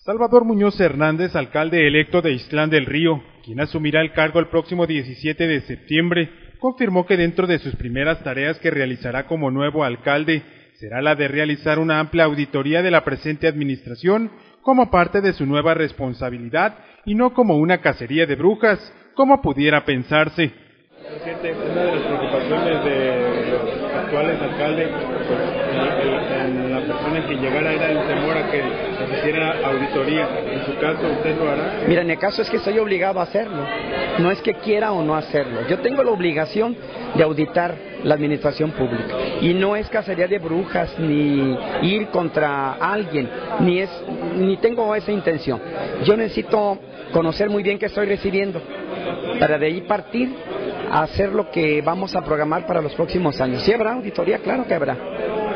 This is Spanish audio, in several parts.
Salvador Muñoz Hernández, alcalde electo de Ixtlán del Río, quien asumirá el cargo el próximo 17 de septiembre, confirmó que dentro de sus primeras tareas que realizará como nuevo alcalde será la de realizar una amplia auditoría de la presente administración como parte de su nueva responsabilidad y no como una cacería de brujas, como pudiera pensarse. Presidente, una de las preocupaciones de los actuales alcaldes, en la persona que llegara era el temor a que se hiciera auditoría. En su caso, ¿usted lo hará? Mira, en el caso es que estoy obligado a hacerlo. No es que quiera o no hacerlo. Yo tengo la obligación de auditar la administración pública. Y no es cacería de brujas, ni ir contra alguien, ni tengo esa intención. Yo necesito conocer muy bien qué estoy recibiendo, para de ahí partir a hacer lo que vamos a programar para los próximos años. ¿Sí habrá auditoría? Claro que habrá.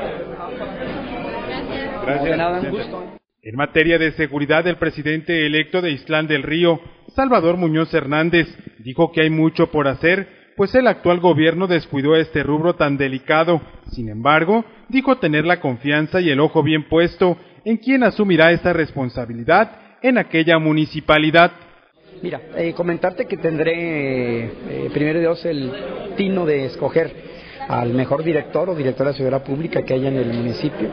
Gracias. No, de nada, un gusto. En materia de seguridad, el presidente electo de Ixtlán del Río, Salvador Muñoz Hernández, dijo que hay mucho por hacer, pues el actual gobierno descuidó este rubro tan delicado. Sin embargo, dijo tener la confianza y el ojo bien puesto en quien asumirá esta responsabilidad en aquella municipalidad. Mira, comentarte que tendré, primero Dios, el tino de escoger al mejor director o directora de seguridad pública que haya en el municipio.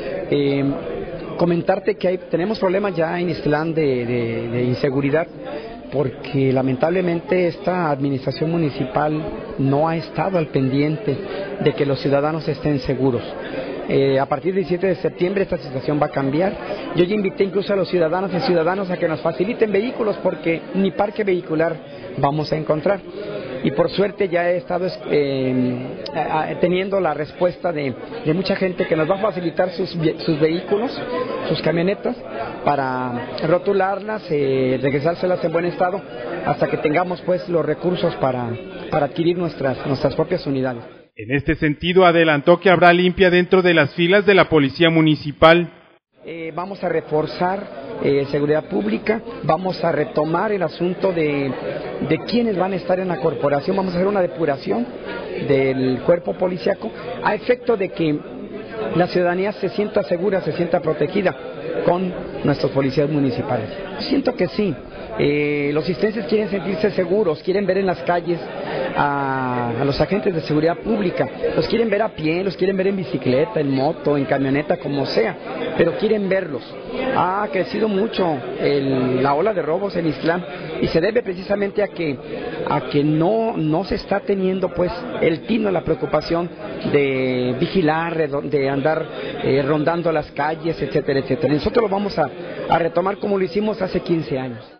Comentarte que tenemos problemas ya en Ixtlán de inseguridad, porque lamentablemente esta administración municipal no ha estado al pendiente de que los ciudadanos estén seguros. A partir del 17 de septiembre esta situación va a cambiar. Yo ya invité incluso a los ciudadanos y ciudadanas a que nos faciliten vehículos, porque ni parque vehicular vamos a encontrar. Y por suerte ya he estado teniendo la respuesta de mucha gente que nos va a facilitar sus vehículos, sus camionetas, para rotularlas, regresárselas en buen estado, hasta que tengamos pues los recursos para adquirir nuestras propias unidades. En este sentido, adelantó que habrá limpia dentro de las filas de la Policía Municipal. Vamos a reforzar seguridad pública, vamos a retomar el asunto de quiénes van a estar en la corporación, vamos a hacer una depuración del cuerpo policíaco a efecto de que la ciudadanía se sienta segura, se sienta protegida con nuestros policías municipales. Siento que sí. Los ixtlenses quieren sentirse seguros, quieren ver en las calles a los agentes de seguridad pública, los quieren ver a pie, los quieren ver en bicicleta, en moto, en camioneta, como sea, pero quieren verlos. Ha crecido mucho la ola de robos en Ixtlán y se debe precisamente a que no se está teniendo pues el tino, la preocupación de vigilar, de andar rondando las calles, etcétera, etcétera. Nosotros lo vamos a retomar como lo hicimos hace 15 años.